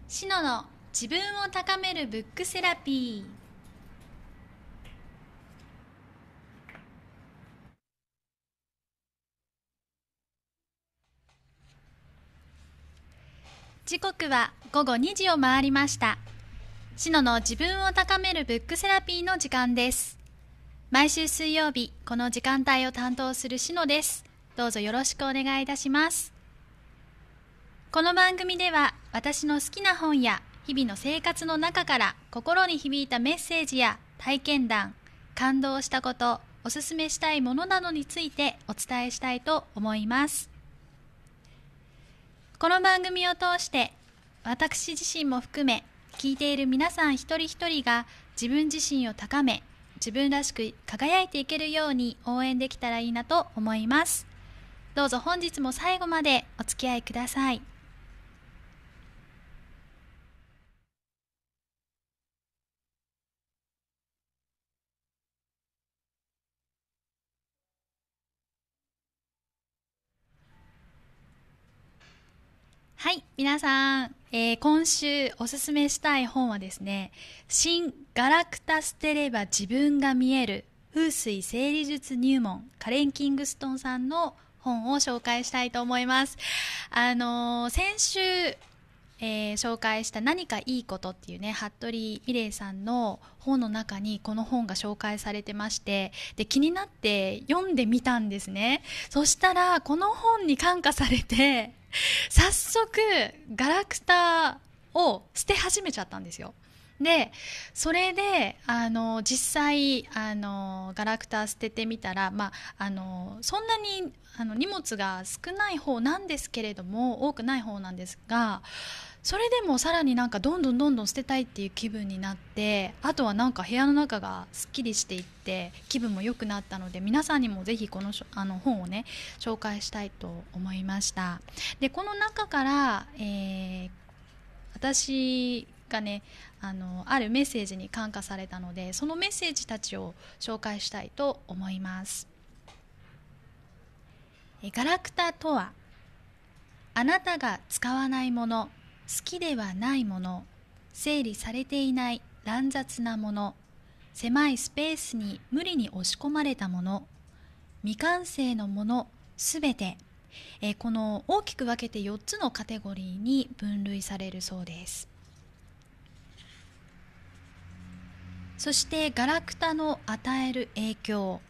シノの自分を高めるブックセラピー。時刻は午後2時を回りました。シノの自分を高めるブックセラピーの時間です。毎週水曜日、この時間帯を担当するシノです。どうぞよろしくお願いいたします。この番組では、私の好きな本や日々の生活の中から心に響いたメッセージや体験談、感動したこと、おすすめしたいものなどについてお伝えしたいと思います。この番組を通して私自身も含め聞いている皆さん一人一人が自分自身を高め、自分らしく輝いていけるように応援できたらいいなと思います。どうぞ本日も最後までお付き合いください。はい、皆さん、今週おすすめしたい本はですね、新ガラクタ捨てれば自分が見える風水整理術入門、カレン・キングストンさんの本を紹介したいと思います。先週、紹介した何かいいことっていうね、服部美玲さんの本の中にこの本が紹介されてまして、で気になって読んでみたんですね。そしたらこの本に感化されて早速ガラクタを捨て始めちゃったんですよ。でそれで実際ガラクタ捨ててみたら、そんなに荷物が少ない方なんですけれども、多くない方なんですが、それでもさらになんかどんどん捨てたいっていう気分になって、あとはなんか部屋の中がすっきりしていって気分も良くなったので、皆さんにもぜひこの本をね紹介したいと思いました。でこの中から、私がねあるメッセージに感化されたので、そのメッセージたちを紹介したいと思います。ガラクタとは、あなたが使わないもの、好きではないもの、整理されていない乱雑なもの、狭いスペースに無理に押し込まれたもの、未完成のものすべて、この大きく分けて4つのカテゴリーに分類されるそうです。そしてガラクタの与える影響、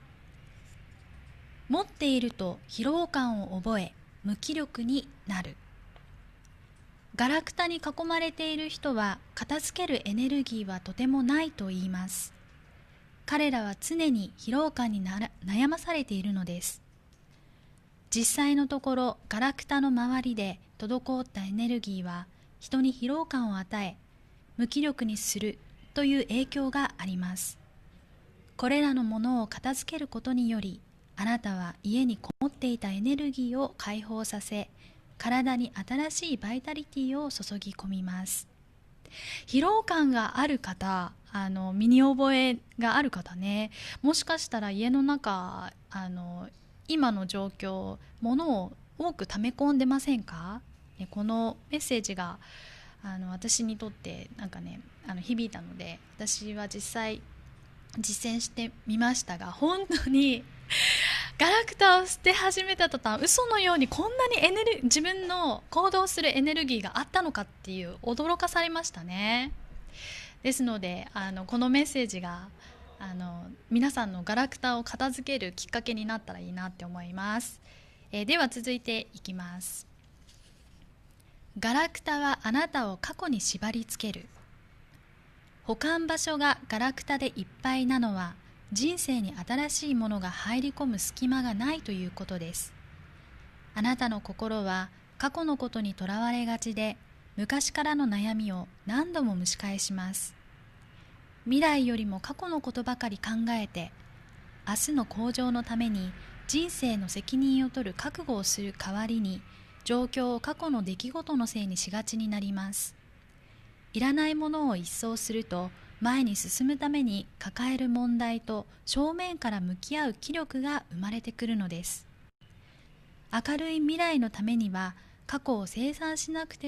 持っていると疲労感を覚え無気力になる。ガラクタに囲まれている人は片付けるエネルギーはとてもないと言います。彼らは常に疲労感に悩まされているのです。実際のところガラクタの周りで滞ったエネルギーは人に疲労感を与え無気力にするという影響があります。これらのものを片付けることにより、あなたは家にこもっていたエネルギーを解放させ、体に新しいバイタリティを注ぎ込みます。疲労感がある方、身に覚えがある方ね、もしかしたら家の中今の状況、物を多く溜め込んでませんか？このメッセージが私にとってなんかね響いたので、私は実際実践してみましたが、本当にガラクタを捨て始めた途端、嘘のようにこんなに自分の行動するエネルギーがあったのかっていう驚かされましたね。ですのでこのメッセージが皆さんのガラクタを片付けるきっかけになったらいいなって思います。では続いていきます。ガラクタはあなたを過去に縛り付ける。保管場所がガラクタでいっぱいなのは、人生に新しいものが入り込む隙間がないということです。あなたの心は過去のことにとらわれがちで、昔からの悩みを何度も蒸し返します。未来よりも過去のことばかり考えて、明日の向上のために人生の責任を取る覚悟をする代わりに、状況を過去の出来事のせいにしがちになります。いらないものを一掃すると、前に進むために抱える問題と正面から向き合う気力が生まれてくるのです。明るい未来のためには過去を清算しなくては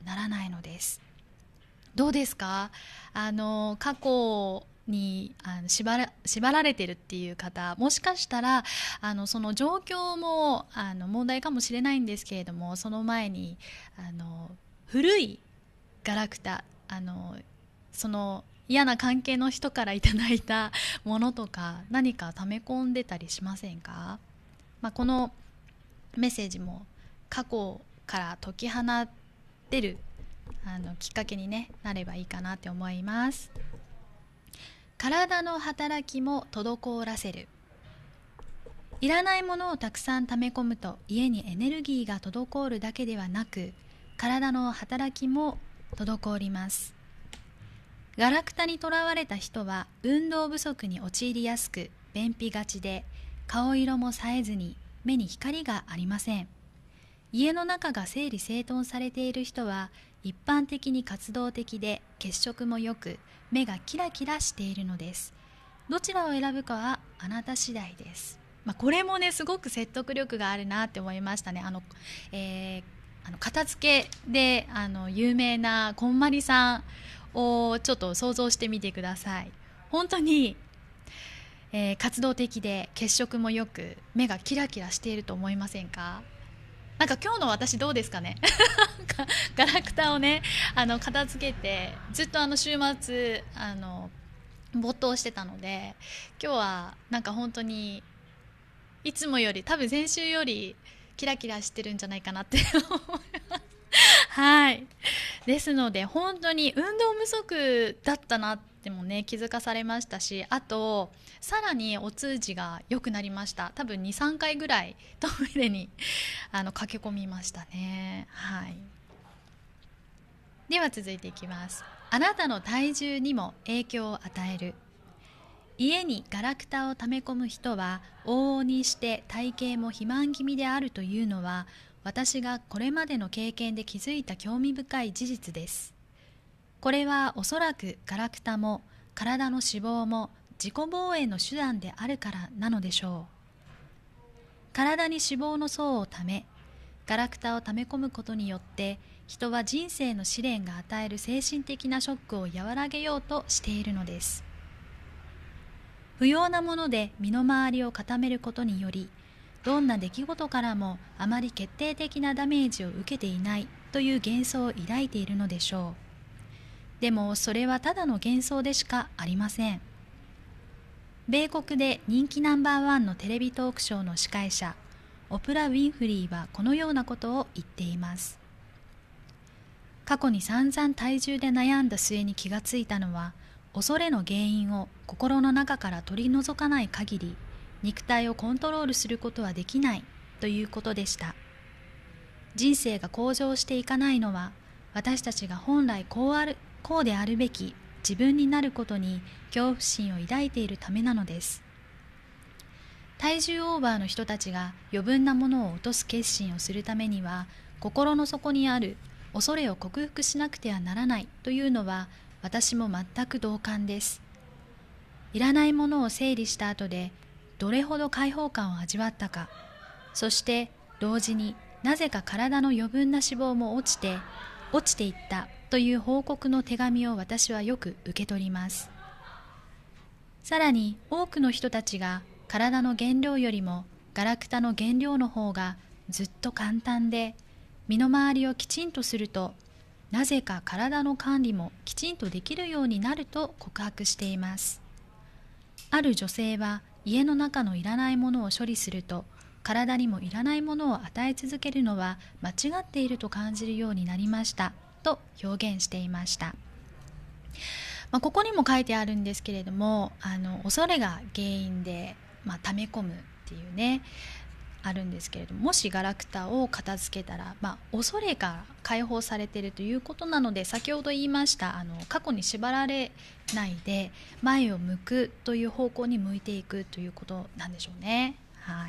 ならないのです。どうですか？過去に縛られてるっていう方、もしかしたらその状況も問題かもしれないんですけれども、その前に古いガラクタ、その嫌な関係の人からいただいたものとか何か溜め込んでたりしませんか？このメッセージも過去から解き放ってるきっかけに、なればいいかなって思います。体の働きも滞らせる。いらないものをたくさん溜め込むと家にエネルギーが滞るだけではなく、体の働きも滞ります。ガラクタにとらわれた人は運動不足に陥りやすく、便秘がちで、顔色も冴えずに目に光がありません。家の中が整理整頓されている人は一般的に活動的で血色も良く、目がキラキラしているのです。どちらを選ぶかはあなた次第です。これもね、すごく説得力があるなって思いましたね。片付けで有名なこんまりさんをちょっと想像してみてください。本当に、活動的で血色も良く、目がキラキラしていると思いませんか？なんか今日の私どうですかねガラクタをね片付けて、ずっと週末没頭してたので、今日はなんか本当にいつもより、多分先週よりキラキラしてるんじゃないかなって思いますはい。ですので本当に運動不足だったなってもね、気づかされましたし、あとさらにお通じが良くなりました。多分 2,3 回ぐらいトイレに駆け込みましたね。はい。では続いていきます。あなたの体重にも影響を与える。家にガラクタを溜め込む人は往々にして体型も肥満気味であるというのは、私がこれまでの経験で気づいた興味深い事実です。これはおそらくガラクタも体の脂肪も自己防衛の手段であるからなのでしょう。体に脂肪の層をため、ガラクタを溜め込むことによって人は人生の試練が与える精神的なショックを和らげようとしているのです。不要なもので身の回りを固めることにより、どんな出来事からもあまり決定的なダメージを受けていないという幻想を抱いているのでしょう。でもそれはただの幻想でしかありません。米国で人気ナンバーワンのテレビトークショーの司会者、オプラ・ウィンフリーはこのようなことを言っています。過去に散々体重で悩んだ末に気がついたのは、恐れの原因を心の中から取り除かない限り、肉体をコントロールすることはできないということでした。人生が向上していかないのは、私たちが本来こうであるべき自分になることに恐怖心を抱いているためなのです。体重オーバーの人たちが余分なものを落とす決心をするためには、心の底にある恐れを克服しなくてはならないというのは、私も全く同感です。いらないものを整理した後でどれほど解放感を味わったか、そして同時になぜか体の余分な脂肪も落ちていったという報告の手紙を私はよく受け取ります。さらに多くの人たちが体の原料よりもガラクタの原料の方がずっと簡単で、身の回りをきちんとするとなぜか体の管理もきちんとできるようになると告白しています。ある女性は家の中のいらないものを処理すると、体にもいらないものを与え続けるのは間違っていると感じるようになりましたと表現していました。ここにも書いてあるんですけれども、恐れが原因で、溜め込むっていうね、あるんですけれども、もしガラクタを片付けたら、恐れが解放されているということなので、先ほど言いました過去に縛られないで前を向くという方向に向いていくということなんでしょうね。はい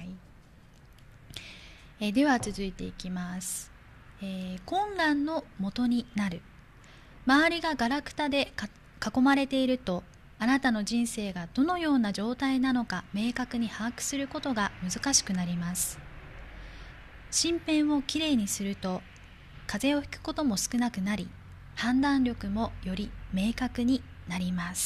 。では続いていきます。混乱の元になる。周りがガラクタで囲まれていると、あなたの人生がどのような状態なのか明確に把握することが難しくなります。身辺をきれいにすると、 風邪をひくことも少なくなり、判断力もより明確になります。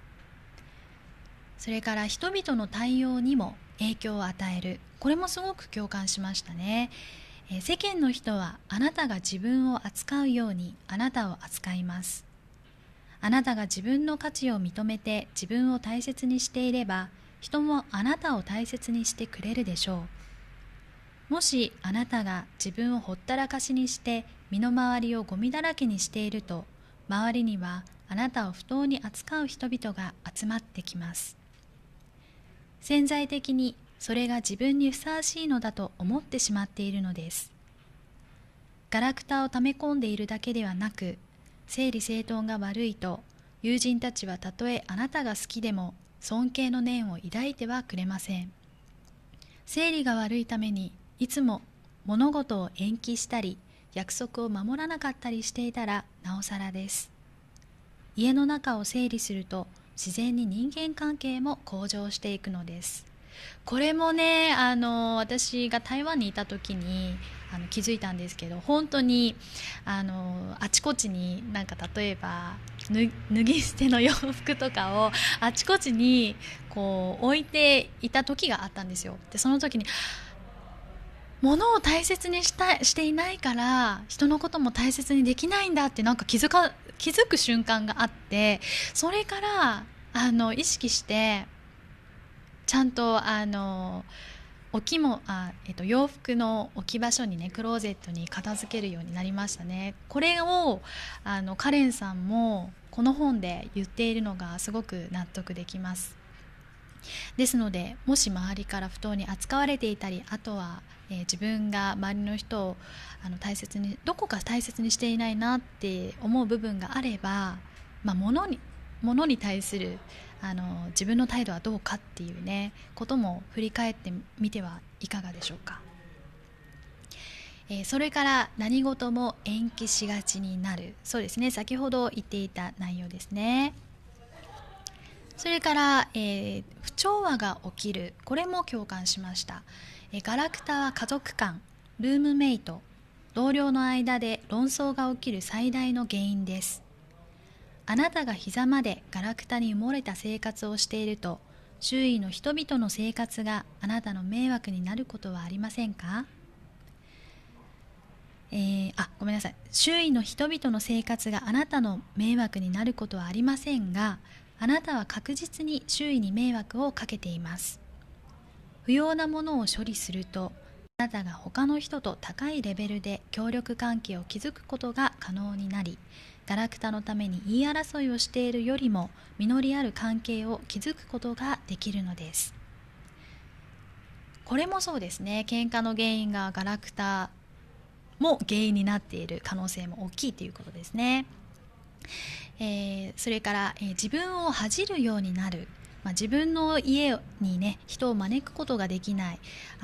それから人々の対応にも影響を与える。これもすごく共感しましたね。世間の人はあなたが自分を扱うようにあなたを扱います。あなたが自分の価値を認めて自分を大切にしていれば、人もあなたを大切にしてくれるでしょう。もしあなたが自分をほったらかしにして身の回りをゴミだらけにしていると、周りにはあなたを不当に扱う人々が集まってきます。潜在的にそれが自分にふさわしいのだと思ってしまっているのです。ガラクタを溜め込んでいるだけではなく、整理整頓が悪いと友人たちはたとえあなたが好きでも尊敬の念を抱いてはくれません。整理が悪いためにいつも物事を延期したり約束を守らなかったりしていたらなおさらです。家の中を整理すると自然に人間関係も向上していくのです。これもね、私が台湾にいた時に気づいたんですけど、本当にあちこちになんか例えば脱ぎ捨ての洋服とかをあちこちにこう置いていた時があったんですよ。でその時に物を大切にしていないから人のことも大切にできないんだってなんか気づく瞬間があって、それから意識してちゃんと洋服の置き場所にね、クローゼットに片付けるようになりましたね。これをカレンさんもこの本で言っているのがすごく納得できます。ですので、もし周りから不当に扱われていたり、あとは、自分が周りの人をどこか大切にしていないなって思う部分があれば、物に対する自分の態度はどうかっていうねことも振り返ってみてはいかがでしょうか。それから何事も延期しがちになる。そうですね、先ほど言っていた内容ですね。それから、不調和が起きる。これも共感しました。ガラクタは家族間、ルームメイト、同僚の間で論争が起きる最大の原因です。あなたが膝までガラクタに埋もれた生活をしていると、周囲の人々の生活があなたの迷惑になることはありませんか？ごめんなさい。周囲の人々の生活があなたの迷惑になることはありませんが、あなたは確実に周囲に迷惑をかけています。不要なものを処理すると、あなたが他の人と高いレベルで協力関係を築くことが可能になり、ガラクタのために言い争いをしているよりも実りある関係を築くことができるのです。これもそうですね。喧嘩の原因がガラクタも原因になっている可能性も大きいということですね。それから、自分を恥じるようになる。自分の家にね、人を招くことができない、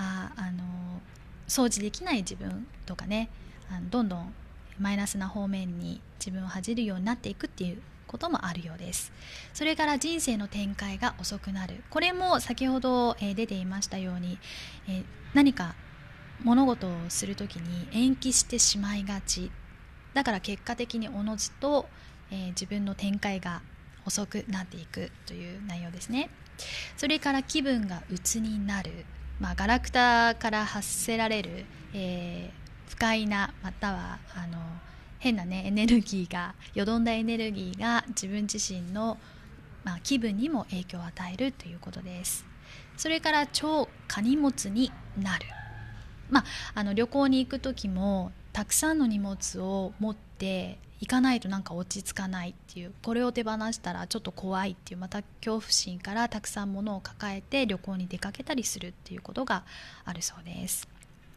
掃除できない自分とかね、どんどんマイナスな方面に自分を恥じるようになっていくっていうこともあるようです。それから人生の展開が遅くなる。これも先ほど、出ていましたように、何か物事をするときに延期してしまいがちだから、結果的におのずと、自分の展開が遅くなっていくという内容ですね。それから気分が鬱になる。ガラクタから発せられる、不快なまたは変なねエネルギーが、よどんだエネルギーが自分自身の、気分にも影響を与えるということです。それから超過荷物になる。旅行に行く時もたくさんの荷物を持って行かないとなんか落ち着かないっていう、これを手放したらちょっと怖いっていう、また恐怖心からたくさん物を抱えて旅行に出かけたりするっていうことがあるそうです。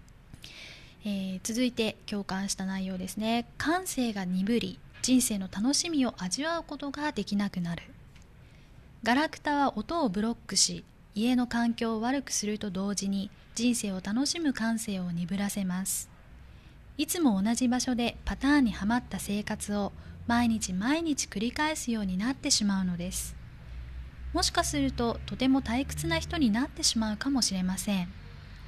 続いて共感した内容ですね。感性が鈍り、人生の楽しみを味わうことができなくなる。ガラクタは音をブロックし、家の環境を悪くすると同時に人生を楽しむ感性を鈍らせます。いつも同じ場所でパターンにはまった生活を毎日毎日繰り返すようになってしまうのです。もしかするととても退屈な人になってしまうかもしれません。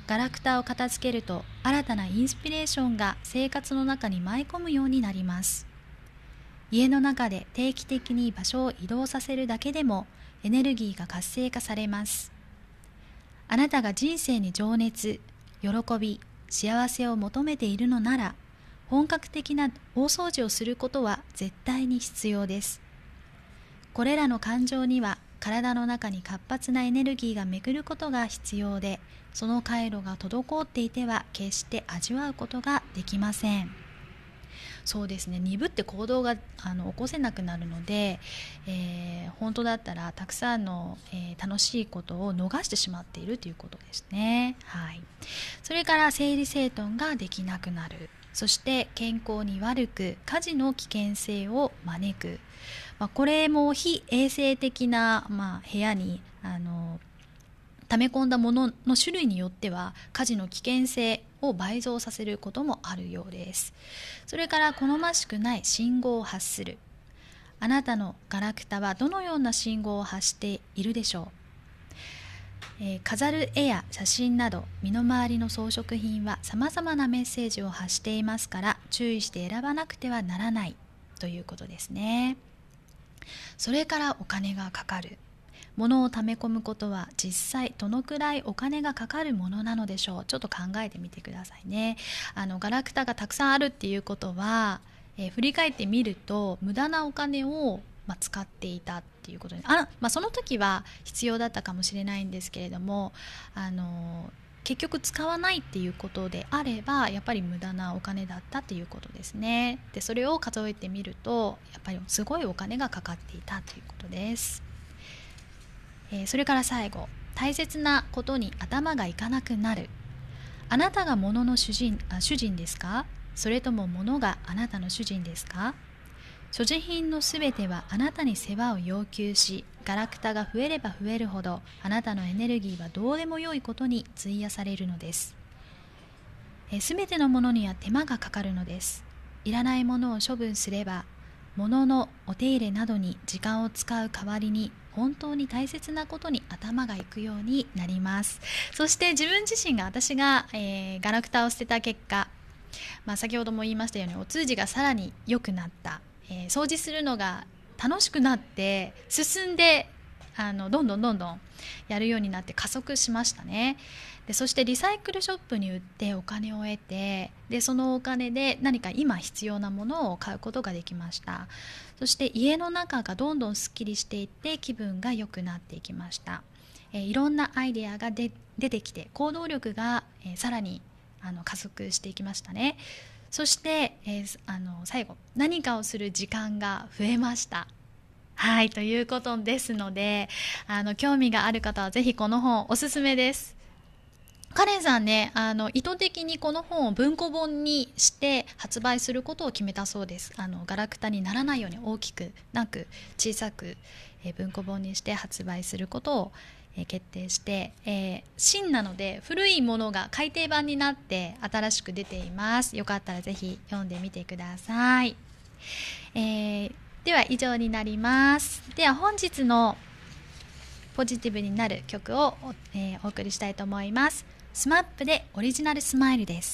ガラクタを片付けると新たなインスピレーションが生活の中に舞い込むようになります。家の中で定期的に場所を移動させるだけでもエネルギーが活性化されます。あなたが人生に情熱、喜び、幸せを求めているのなら、本格的な大掃除をすることは絶対に必要です。これらの感情には体の中に活発なエネルギーが巡ることが必要で、その回路が滞っていては決して味わうことができません。そうですね、鈍って行動が起こせなくなるので、本当だったらたくさんの、楽しいことを逃してしまっているということですね。はい、それから整理整頓ができなくなる、そして健康に悪く火事の危険性を招く、これも非衛生的な、部屋に溜め込んだものの種類によっては火事の危険性を倍増させることもあるようです。それから好ましくない信号を発する。あなたのガラクタはどのような信号を発しているでしょう。飾る絵や写真など身の回りの装飾品はさまざまなメッセージを発していますから、注意して選ばなくてはならないということですね。それからお金がかかる。物を溜め込むことは実際どのくらいお金がかかるものなのでしょう。ちょっと考えてみてくださいね。ガラクタがたくさんあるっていうことは、振り返ってみると無駄なお金を、使っていたっていうことにその時は必要だったかもしれないんですけれども、結局使わないっていうことであればやっぱり無駄なお金だったっていうことですね。でそれを数えてみるとやっぱりすごいお金がかかっていたということです。それから最後、大切なことに頭がいかなくなる。あなたが物の主人ですか？それとも物があなたの主人ですか？所持品のすべてはあなたに世話を要求し、ガラクタが増えれば増えるほどあなたのエネルギーはどうでもよいことに費やされるのです。すべてのものには手間がかかるのです。いらないものを処分すれば、物のお手入れなどに時間を使う代わりに本当に大切なことに頭がいくようになります。そして自分自身が私が、ガラクタを捨てた結果、先ほども言いましたようにお通じがさらに良くなった、掃除するのが楽しくなって進んでどんどんやるようになって加速しましたね。でそしてリサイクルショップに売ってお金を得て、でそのお金で何か今必要なものを買うことができました。そして家の中がどんどんすっきりしていって気分が良くなっていきました。いろんなアイデアが出てきて行動力が、さらに加速していきましたね。そして、最後何かをする時間が増えました。はい、ということですので、興味がある方はぜひこの本おすすめです。カレンさんね、意図的にこの本を文庫本にして発売することを決めたそうです。ガラクタにならないように大きくなく小さく、文庫本にして発売することを、決定して、新なので古いものが改訂版になって新しく出ています。よかったらぜひ読んでみてください。では以上になります。では本日のポジティブになる曲を お送りしたいと思います。スマップでオリジナルスマイルです。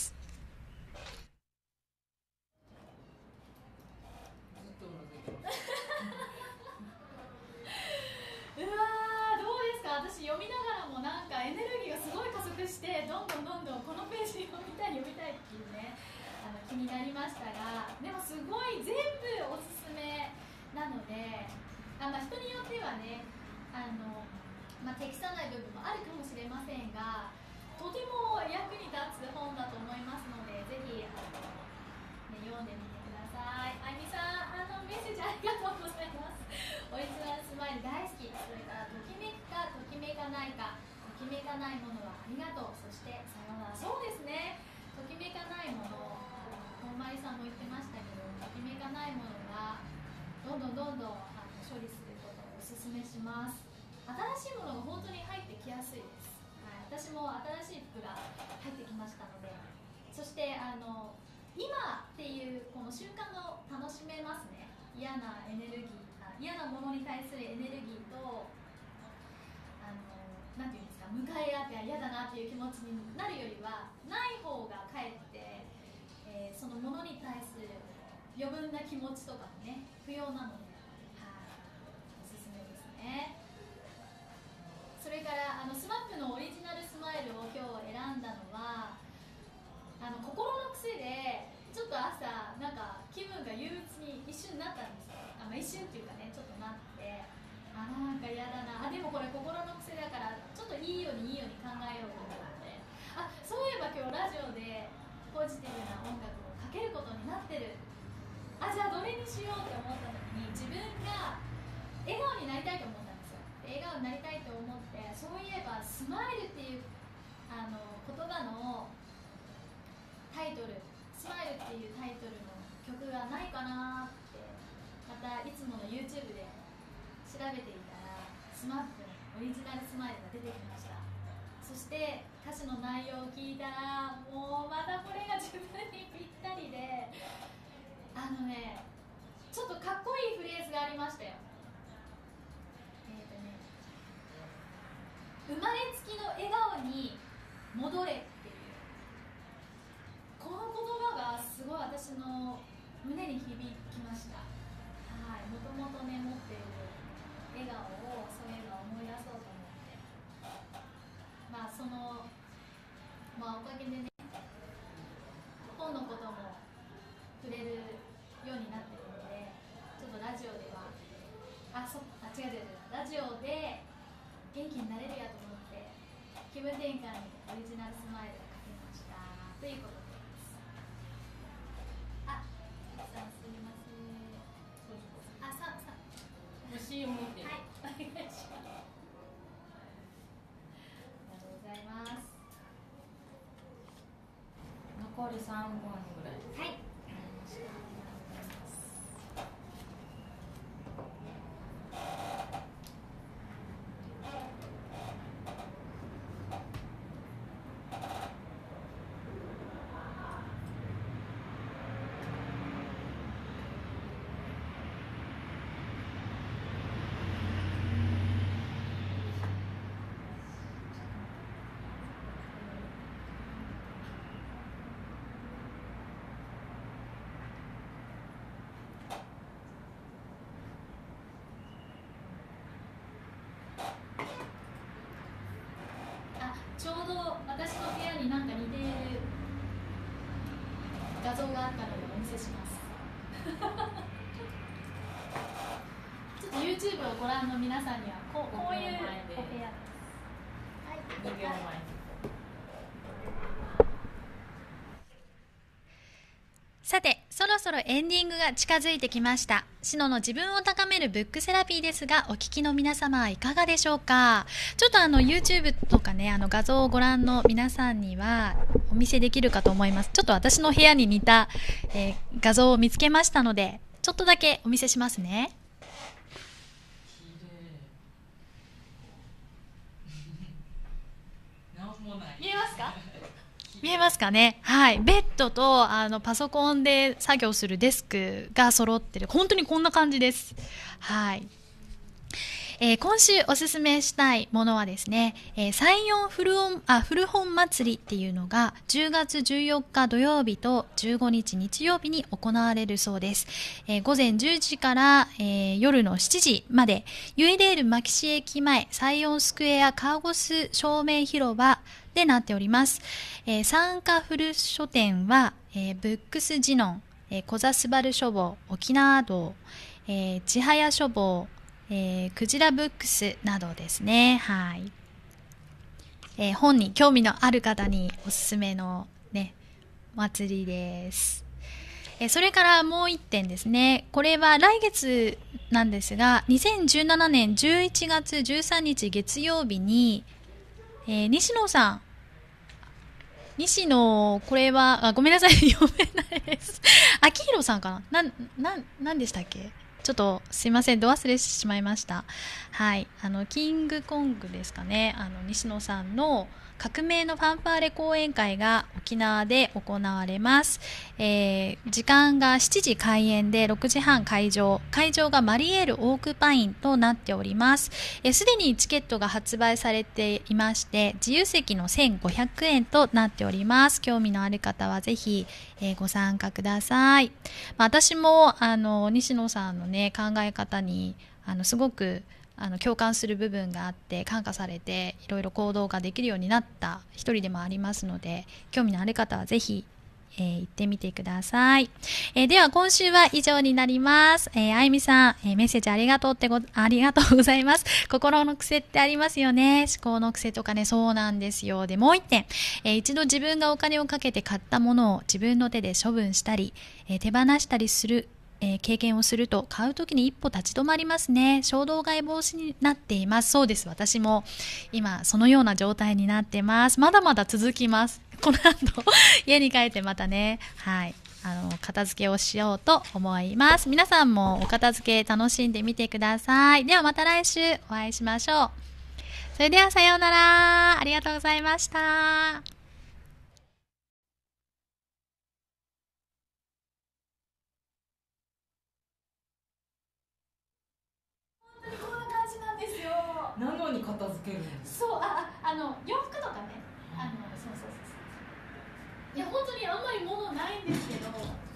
うわー、どうですか。私読みながらもなんかエネルギーがすごい加速してどんどんこのページ読みたいっていうね、気になりましたが、でもすごい全部おすすめなので、人によってはね適さない部分もあるかもしれませんが、とても役に立つ本だと思いますので、ぜひ、読んでみてください。あゆみさん、メッセージありがとうございます。オリジナルスマイル大好き。それからときめくかときめかないか、ときめかないものはありがとう、そしてさようなら。そうですね、ときめかないもの、本まりさんも言ってましたけど、ときめかないものはどんどん処理することをおすすめします。新しいものが本当に入ってきやすいです。はい、私も新しい服が入ってきましたので、そして今っていうこの瞬間を楽しめますね。嫌なエネルギー、嫌なものに対するエネルギーとなんていうんですか、向かい合って嫌だなっていう気持ちになるよりはない方がかえって、そのものに対する余分な気持ちとかもね不要なので、はい、おすすめですね。それからスマップのオリジナルスマイルを今日選んだのは心の癖でちょっと朝なんか気分が憂鬱に一瞬なったんですよ。一瞬っていうかねちょっとなってなんか嫌だなでもこれ心の癖だからちょっといいように考えようと思ってそういえば今日ラジオでポジティブな音楽をかけることになってるじゃあどれにしようって思った時に自分が笑顔になりたいと思ったんですよ。笑顔になりたいと思ってそういえばスマイルっていう言葉のタイトルスマイルっていうタイトルの曲がないかなってまたいつもの YouTube で調べていたらスマップのオリジナルスマイルが出てきました。そして歌詞の内容を聞いたらもうまたこれが自分にぴったりでちょっとかっこいいフレーズがありましたよ。生まれつきの笑顔に戻れっていうこの言葉がすごい私の胸に響きました。もともとね持っている笑顔をそういえば思い出そうと思っておかげでね本のことも触れるようになっているのでちょっとラジオでは違うラジオで元気になれるやと思って気分転換にオリジナルスマイルをかけましたということです。すみません。 CM 持ってる。 はい、お願いします。ありがとうございます。 残り3分ぐらい。 はい。ちょうど私の部屋になんか似ている画像があったのでお見せしますちょっと YouTube をご覧の皆さんにはこういうお部屋です。はい、 2秒前。 さてそろそろエンディングが近づいてきました。シノの自分を高めるブックセラピーですがお聞きの皆様はいかがでしょうか。ちょっとYouTube とかね画像をご覧の皆さんにはお見せできるかと思います。ちょっと私の部屋に似た、画像を見つけましたのでちょっとだけお見せしますね。見えますか？見えますかね。はい、ベッドとパソコンで作業するデスクが揃ってる本当にこんな感じです。はい。今週おすすめしたいものはですね、34古本祭りっていうのが10月14日土曜日と15日日曜日に行われるそうです。午前10時から、夜の7時までユイデール牧師駅前サイオンスクエアカーゴス正面広場でなっております。参加古書店は、ブックスジノン、小座すばる書房沖縄道、千早書房クジラブックスなどですね。はい。本に興味のある方におすすめのね祭りです。それからもう一点ですね。これは来月なんですが、2017年11月13日月曜日に、西野さん、これはごめんなさい読めないです。秋広さんかな。なんでしたっけ？ちょっとすいません、ど忘れしてしまいました。はい、キングコングですかね。西野さんの革命のファンファーレ講演会が沖縄で行われます。時間が7時開演で6時半会場がマリエールオークパインとなっております。すでにチケットが発売されていまして、自由席の1500円となっております。興味のある方はぜひ、ご参加ください。私も西野さんのね考え方にすごく共感する部分があって、感化されていろいろ行動ができるようになった一人でもありますので、興味のある方はぜひ、行ってみてください。では今週は以上になります。あゆみさん、メッセージありがとうございます。心の癖ってありますよね。思考の癖とかね、そうなんですよ。で、もう一点、一度自分がお金をかけて買ったものを自分の手で処分したり、手放したりする経験をすると、買うときに一歩立ち止まりますね。衝動買い防止になっています。そうです。私も今そのような状態になってます。まだまだ続きます。この後家に帰ってまたね、片付けをしようと思います。皆さんもお片付け楽しんでみてください。ではまた来週お会いしましょう。それではさようなら。ありがとうございました。こんな感じなんですよ。 なのに片付けるんです。 そう、洋服とかね、そうそうそうそう。いや、本当にあんまり物ないんですけど。